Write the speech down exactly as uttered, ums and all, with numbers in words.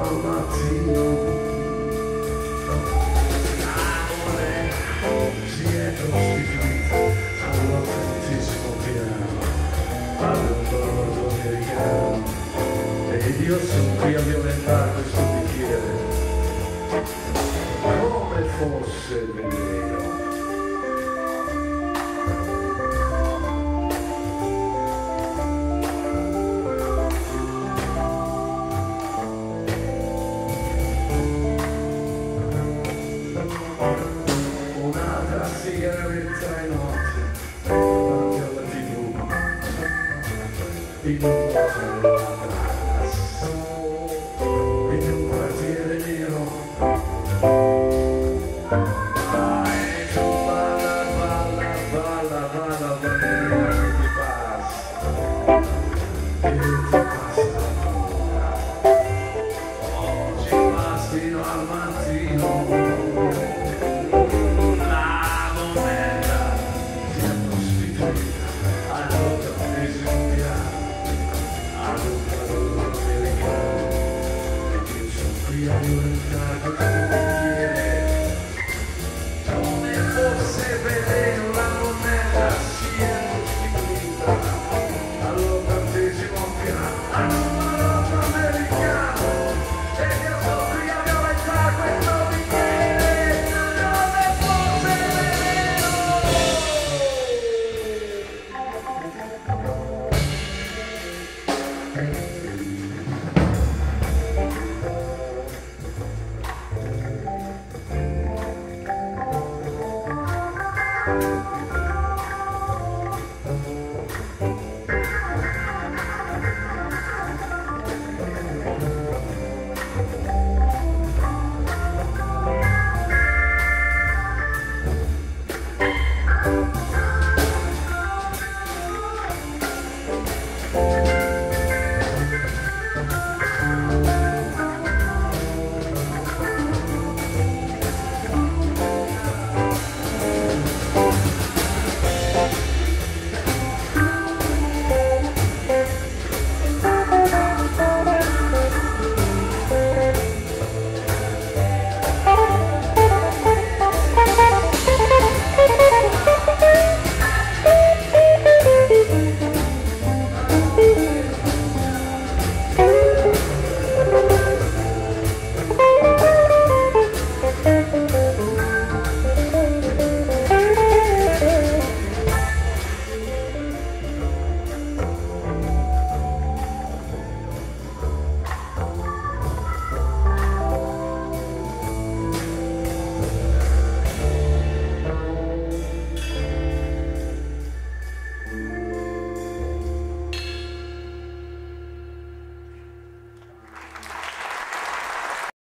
al mattino, l'amore si è costituito all'autentissimo piano, all'orgoglio americano, ed io sono qui a violentare questo bicchiere come fosse veleno. Un'altra sigaretta in notte davanti alla tivù, in un quartiere in un quartiere nero. Vai tu balla, balla, balla, balla, balla, che ti passa, che ti passa ancora. Oggi bastino al mattino. Io